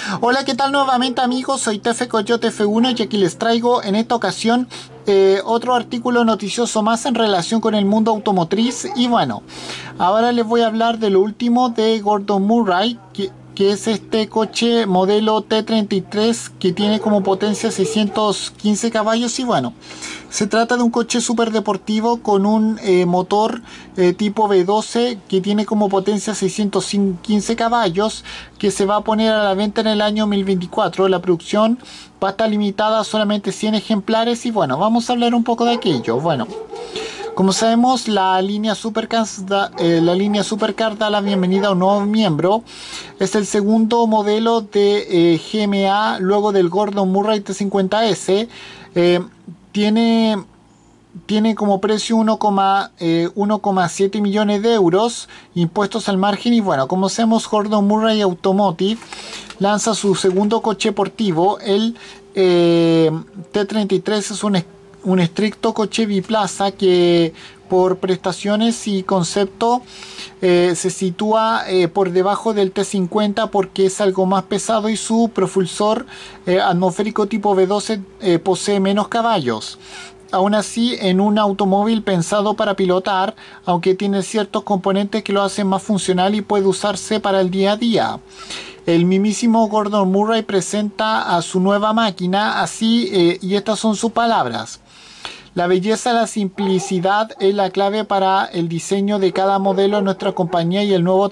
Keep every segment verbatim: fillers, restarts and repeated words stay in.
Hola, ¿qué tal nuevamente amigos? Soy Tefe Coyote F uno y aquí les traigo en esta ocasión eh, otro artículo noticioso más en relación con el mundo automotriz. Y bueno, ahora les voy a hablar de lo último de Gordon Murray, que, que es este coche modelo T treinta y tres que tiene como potencia seiscientos quince caballos. Y bueno, se trata de un coche súper deportivo con un eh, motor eh, tipo V doce que tiene como potencia seiscientos quince caballos, que se va a poner a la venta en el año dos mil veinticuatro. La producción va a estar limitada a solamente cien ejemplares y bueno, vamos a hablar un poco de aquello. Bueno, como sabemos, la línea Supercar da, eh, la línea Supercar da la bienvenida a un nuevo miembro. Es el segundo modelo de eh, G M A luego del Gordon Murray T cincuenta S. Eh, tiene, tiene como precio uno coma siete millones de euros, impuestos al margen. Y bueno, como sabemos, Gordon Murray Automotive lanza su segundo coche deportivo. El eh, T treinta y tres es un, un estricto coche biplaza que por prestaciones y concepto eh, se sitúa eh, por debajo del T cincuenta porque es algo más pesado y su propulsor eh, atmosférico tipo V doce eh, posee menos caballos. Aún así, en un automóvil pensado para pilotar, aunque tiene ciertos componentes que lo hacen más funcional y puede usarse para el día a día. El mismísimo Gordon Murray presenta a su nueva máquina así, eh, y estas son sus palabras: la belleza, la simplicidad es la clave para el diseño de cada modelo en nuestra compañía y el nuevo,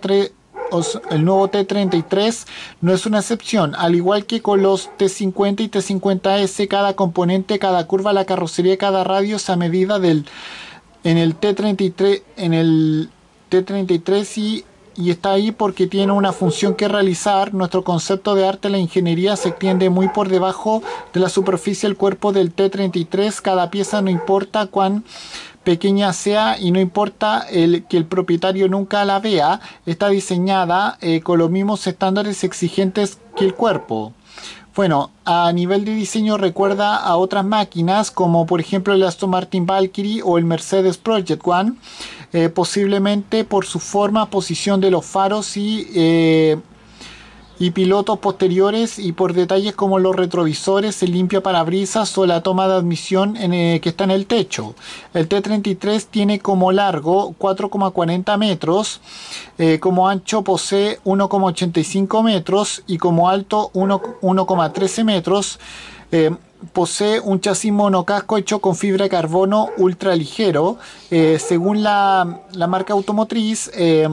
el nuevo T treinta y tres no es una excepción. Al igual que con los T cincuenta y T cincuenta S, cada componente, cada curva, la carrocería, cada radio es a medida del en el T treinta y tres, en el T treinta y tres y y está ahí porque tiene una función que realizar. Nuestro concepto de arte, la ingeniería, se extiende muy por debajo de la superficie del cuerpo del T treinta y tres. Cada pieza, no importa cuán pequeña sea y no importa el, que el propietario nunca la vea, está diseñada eh, con los mismos estándares exigentes que el cuerpo. Bueno, a nivel de diseño recuerda a otras máquinas como por ejemplo el Aston Martin Valkyrie o el Mercedes Project One, eh, posiblemente por su forma, posición de los faros y, eh, y pilotos posteriores, y por detalles como los retrovisores, el limpia parabrisas o la toma de admisión en, eh, que está en el techo. El T treinta y tres tiene como largo cuatro coma cuarenta metros, eh, como ancho posee uno coma ochenta y cinco metros y como alto uno coma trece metros. Eh, posee un chasis monocasco hecho con fibra de carbono ultra ligero. Eh, según la, la marca automotriz, eh,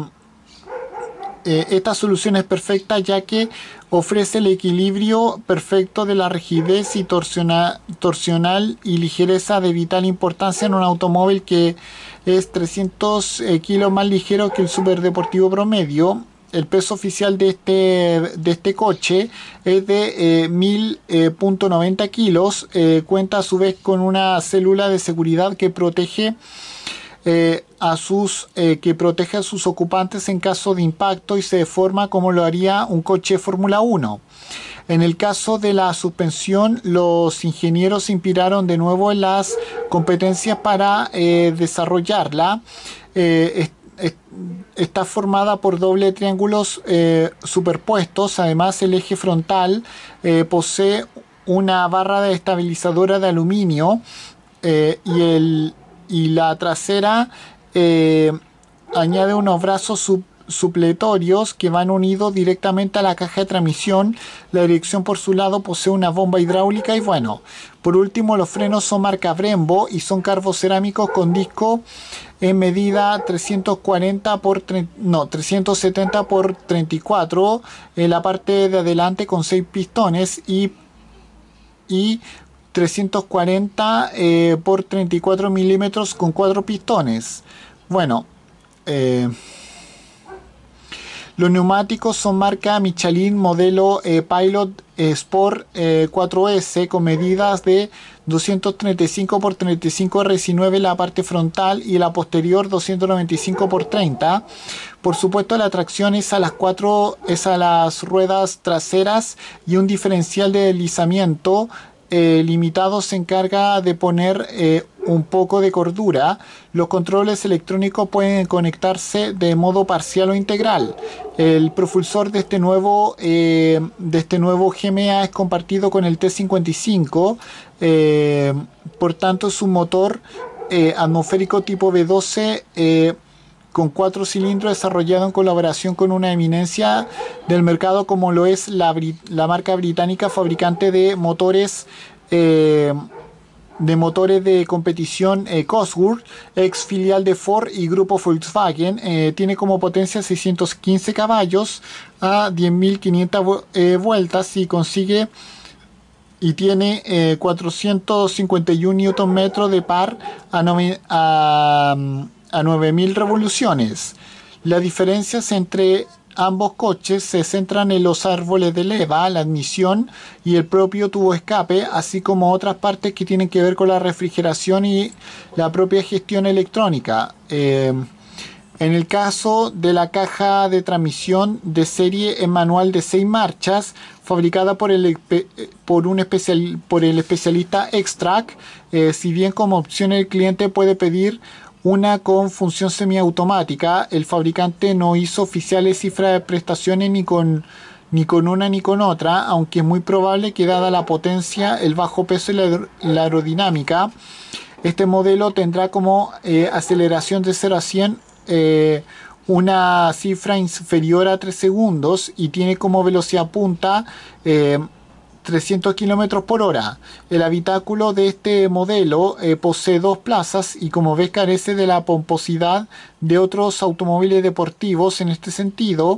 Eh, esta solución es perfecta ya que ofrece el equilibrio perfecto de la rigidez y torsiona, torsional y ligereza de vital importancia en un automóvil que es trescientos eh, kilos más ligero que el superdeportivo promedio. El peso oficial de este, de este coche es de eh, mil noventa kilos. Eh, cuenta a su vez con una célula de seguridad que protege Eh, a sus eh, que protege a sus ocupantes en caso de impacto y se deforma como lo haría un coche de Fórmula uno. En el caso de la suspensión, los ingenieros se inspiraron de nuevo en las competencias para eh, desarrollarla. Eh, est est está formada por doble triángulos eh, superpuestos. Además, el eje frontal eh, posee una barra de estabilizadora de aluminio, eh, y el y la trasera eh, añade unos brazos sub, supletorios que van unidos directamente a la caja de transmisión. La dirección por su lado posee una bomba hidráulica y bueno, por último, los frenos son marca Brembo y son carbocerámicos con disco en medida trescientos cuarenta por no, trescientos setenta por treinta y cuatro en la parte de adelante con seis pistones y y trescientos cuarenta eh, por treinta y cuatro milímetros con cuatro pistones. Bueno, eh, los neumáticos son marca Michelin modelo eh, Pilot eh, Sport eh, cuatro S con medidas de doscientos treinta y cinco por treinta y cinco R diecinueve en la parte frontal y la posterior doscientos noventa y cinco por treinta. Por supuesto, la tracción es a las cuatro es a las ruedas traseras y un diferencial de deslizamiento Eh, limitado se encarga de poner eh, un poco de cordura, los controles electrónicos pueden conectarse de modo parcial o integral. El propulsor de este nuevo, eh, de este nuevo G M A es compartido con el T cincuenta y cinco, eh, por tanto es un motor eh, atmosférico tipo V doce eh, con cuatro cilindros, desarrollado en colaboración con una eminencia del mercado como lo es la, la marca británica fabricante de motores eh, de motores de competición eh, Cosworth, ex filial de Ford y grupo Volkswagen. Eh, tiene como potencia seiscientos quince caballos a diez mil quinientas eh, vueltas y consigue y tiene eh, cuatrocientos cincuenta y uno newton metros de par a, a, a nueve mil revoluciones. Las diferencias entre ambos coches se centran en los árboles de leva, la admisión y el propio tubo escape, así como otras partes que tienen que ver con la refrigeración y la propia gestión electrónica. Eh, en el caso de la caja de transmisión de serie en manual de seis marchas, fabricada por el, por un especial, por el especialista Xtrac, eh, si bien como opción el cliente puede pedir una con función semiautomática, el fabricante no hizo oficiales cifras de prestaciones ni con, ni con una ni con otra, aunque es muy probable que dada la potencia, el bajo peso y la, la aerodinámica, este modelo tendrá como eh, aceleración de cero a cien eh, una cifra inferior a tres segundos y tiene como velocidad punta eh, trescientos kilómetros por hora. El habitáculo de este modelo eh, posee dos plazas y, como ves, carece de la pomposidad de otros automóviles deportivos. En este sentido,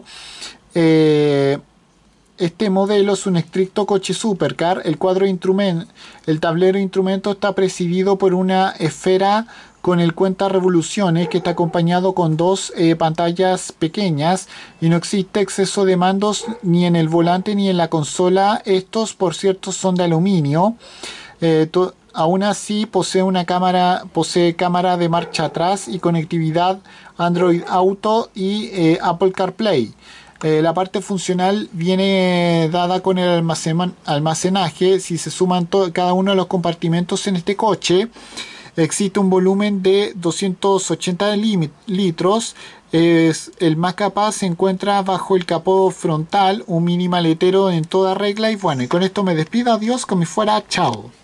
eh, este modelo es un estricto coche supercar. El cuadro de instrumento, el tablero de instrumentos está presidido por una esfera con el cuenta revoluciones que está acompañado con dos eh, pantallas pequeñas y no existe exceso de mandos ni en el volante ni en la consola. Estos, por cierto, son de aluminio. Eh, aún así posee una cámara, posee cámara de marcha atrás y conectividad Android Auto y eh, Apple CarPlay. Eh, la parte funcional viene dada con el almacen, almacenaje. Si se suman cada uno de los compartimentos en este coche, existe un volumen de doscientos ochenta litros. Es el más capaz, se encuentra bajo el capó frontal, un mini maletero en toda regla. Y bueno, y con esto me despido. Adiós, como si fuera chao.